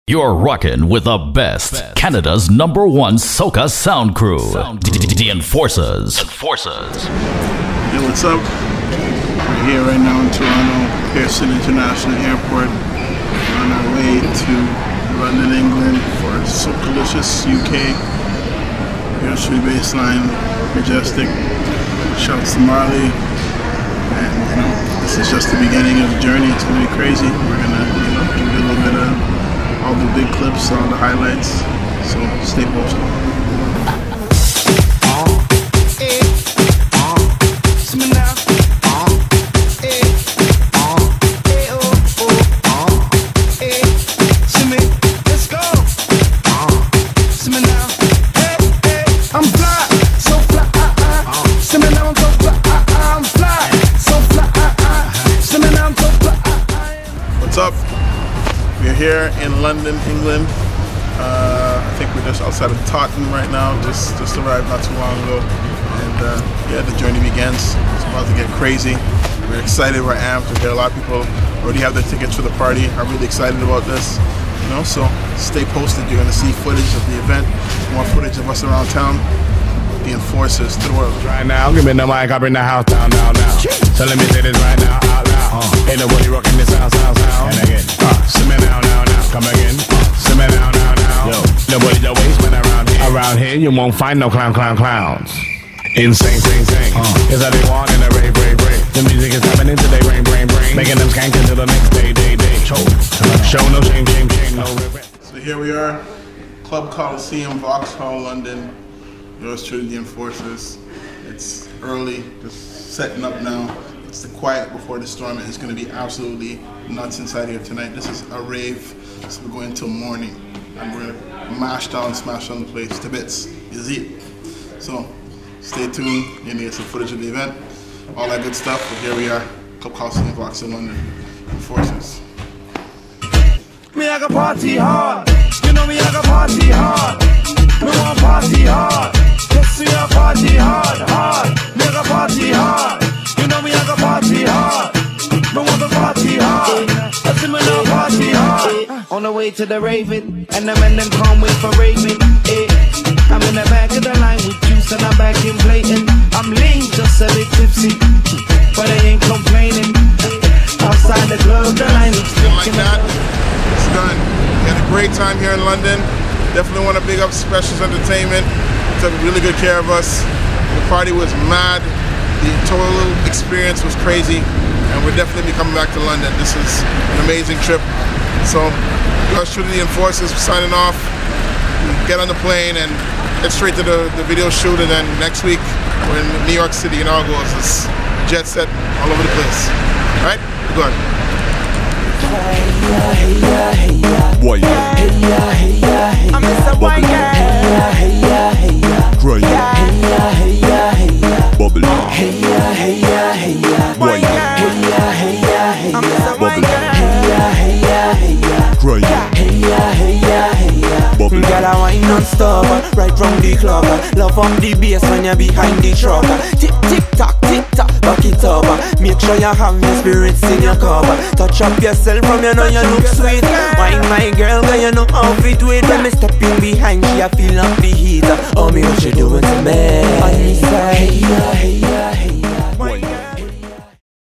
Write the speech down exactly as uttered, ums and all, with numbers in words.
You're rocking with the best, best. Canada's number one soca sound crew, DEnforcas. Enforcers. Yo, what's up? We're here right now in Toronto, Pearson International Airport. We're on our way to London, England for SOCAlicious U K. Here's through BassLine, Mejustik. Shouts to Marl. And you know, this is just the beginning of the journey. It's gonna be crazy. We're gonna, you know, give you a little bit of all the big clips, all the highlights. So stay posted. What's up? We're here in London, England. Uh, I think we're just outside of Tottenham right now. Just just arrived not too long ago, and uh, yeah, the journey begins. It's about to get crazy. We're excited. We're amped. We got a lot of people already have their tickets for the party. I'm really excited about this. You know, so stay posted. You're gonna see footage of the event, more footage of us around town. The enforcers to the world. Right now, give me the mic. I bring the house down, down, down. So let me say this right now, out loud. Uh, ain't nobody rocking this sound, sound, sound. And again, uh, simmer now, now, now. Come again, uh, simmer now, now, now. Yo, nobody the waste when around here. Around here, you won't find no clown, clown, clowns. Insane, sing, sing. Uh, is that they want in a rave, rave, rave. The music is happening till they brain, brain, brain. Making them skank until the next day, day, day. Show, show no shame, shame, shame, no regret. So here we are, Club Coliseum, Vauxhall, London. Yours truly, the Enforcers. It's early, just setting up now. It's the quiet before the storm, and it's going to be absolutely nuts inside here tonight. This is a rave, so we're going till morning, and we're going to mash down, smash down the place to bits. Is it? So stay tuned. You're going to get some footage of the event, all that good stuff. But here we are, Club Coliseum, Vauxhall, London, Enforcers. Me I go party hard, you know me I go party hard. Me want party hard. Yes, we a party hard, hard. Me a party hard. You know me a go party hard. Me want to party hard. Let's see me now party hard. On the way to the Raven, and the men them can't wait for Raven. Eh. I'm in the back of the line with juice and I'm back in blatant. I'm lean, just a bit tipsy, but I ain't complaining. Outside the club, the line is like that. It's done. We had a great time here in London. Definitely want to big up Specials Entertainment. Took really good care of us. The party was mad. The total experience was crazy. And we're definitely coming back to London. This is an amazing trip. So, yours truly, the Enforcers, signing off. We get on the plane and get straight to the, the video shoot. And then next week, we're in New York City, and all goes. It's jet set all over the place. All right? Good. Boy, hey yeah, hey yeah, hey I'm Mister White Girl. Hey yeah, hey yeah, hey yeah. Cry. Hey yeah, hey yeah, hey yeah. Bubble. Hey yeah, hey yeah, hey yeah. Boy, hey yeah, hey yeah, hey yeah. Bubble. Hey yeah, hey yeah, hey yeah. Cry. Hey yeah, hey yeah, hey yeah. Bubble. Girl, I wine non-stop, right from the club. Love on the bass when you're behind the truck. Tick, tick, tock, tick, tock, back it up. Make sure you have your spirits in your cup. Touch up yourself from you know you look sweet. Wine my girl, girl, you know how to do it. When me step in behind, she a feel up the heat. Oh me, what you doing to me? On me side, hey yeah, hey yeah.